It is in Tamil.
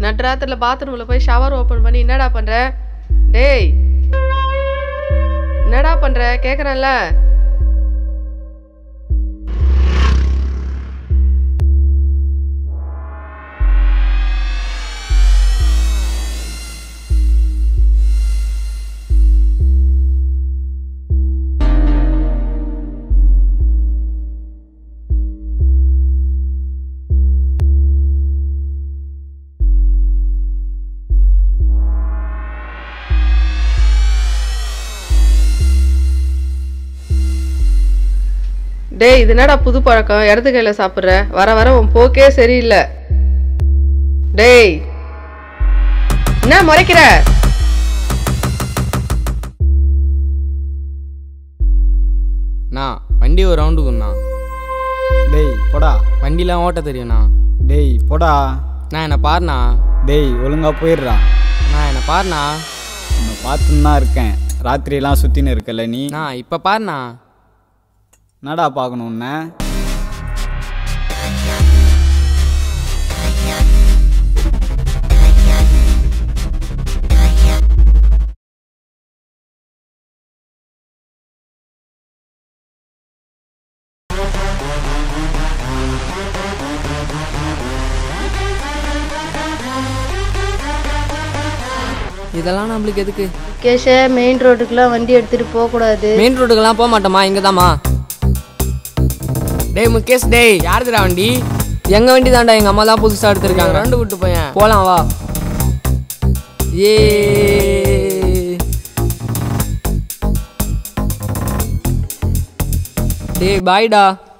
நடுராத்திரில பாத்ரூம்ல போய் ஷவர் ஓபன் பண்ணி என்னடா பண்ற? டேய் என்னடா பண்ற கேக்குறேன்ல. டேய் இது என்னடா புது பழக்கம்? இடது கையில சாப்பிட்ற, வர வர உன் போக்கே சரியில்லை. டேய் என்ன முறைக்கிற? நான் வண்டி ஒரு ரவுண்டுக்குண்ணா. டேய் போடா. வண்டிலாம் ஓட்ட தெரியும்ண்ணா. டேய் போடா. நான் என்னை பாருண்ணா. டேய் ஒழுங்கா போயிடுறா. நான் என்னை பாருண்ணா. உன்னை பார்த்துன்னு தான் இருக்கேன். ராத்திரியெல்லாம் சுற்றின்னு இருக்கல நீ. நான் இப்போ பாருண்ணா. என்னடா பார்க்கணும் உன்ன? இதெல்லாம் நம்மளுக்கு எதுக்கு? கேஷ மெயின் ரோட்டுக்குலாம் வண்டி எடுத்துட்டு போக கூடாது. மெயின் ரோட்டுக்கெல்லாம் போக மாட்டோமா, இங்கதாம்மா. டேய் முகேஷ், டேய் யாருதுடா வண்டி? எங்க வண்டி தான்டா, எங்க அம்மா தான் புதுசா எடுத்துருக்காங்க. ரெண்டு விட்டு போயேன், போலாம் வா. ஏ டேய் பாய்டா.